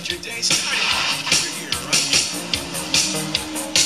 get your day started. You're here, right?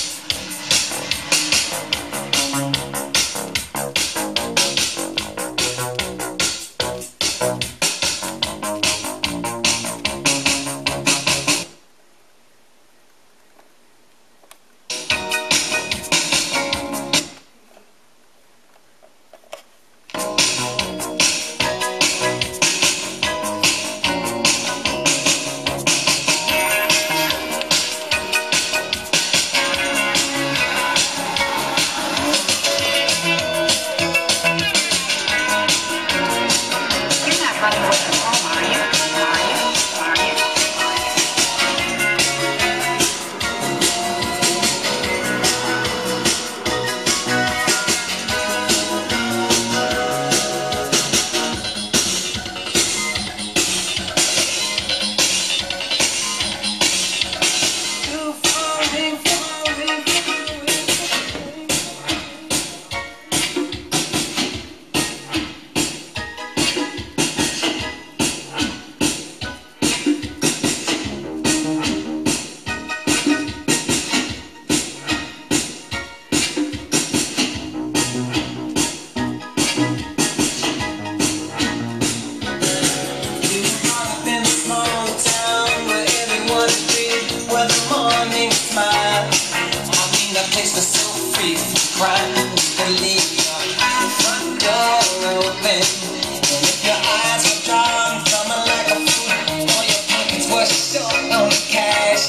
Crime and leave your front door open. And if your eyes were drawn from a lack of food, or your pockets were short on cash,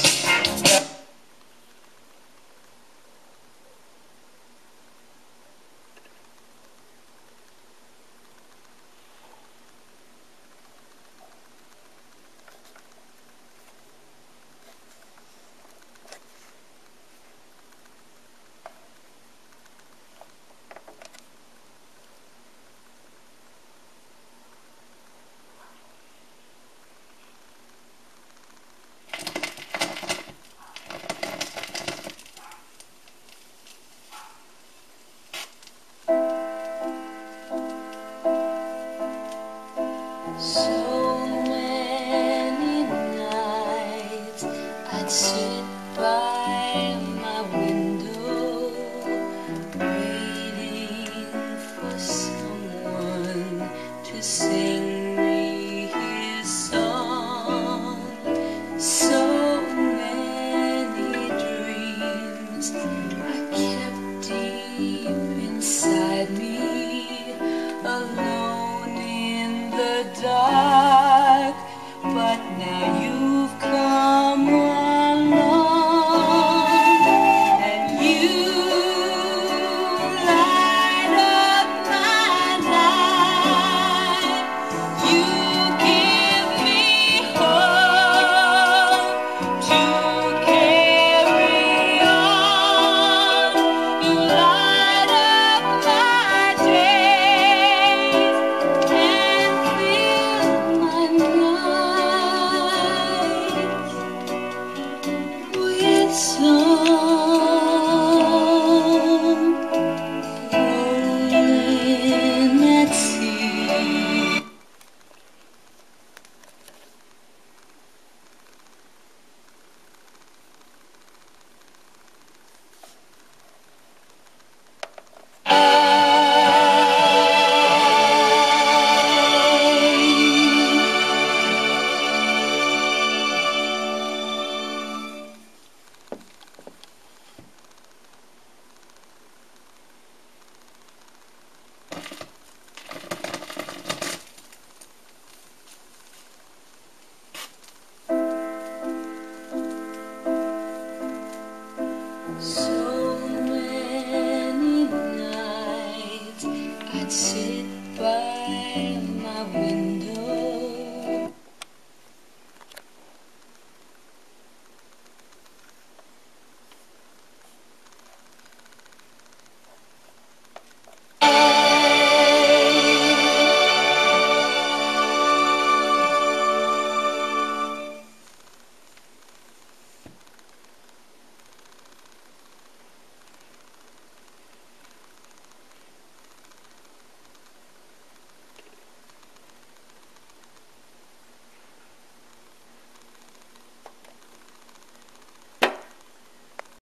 so many nights I'd sit by my window, waiting for someone to sing me his song. So many dreams I kept deep inside me, alone in the dark, but now you've come along, and you light up my life. You give me hope to carry on. You light up my days and fill my nights with song.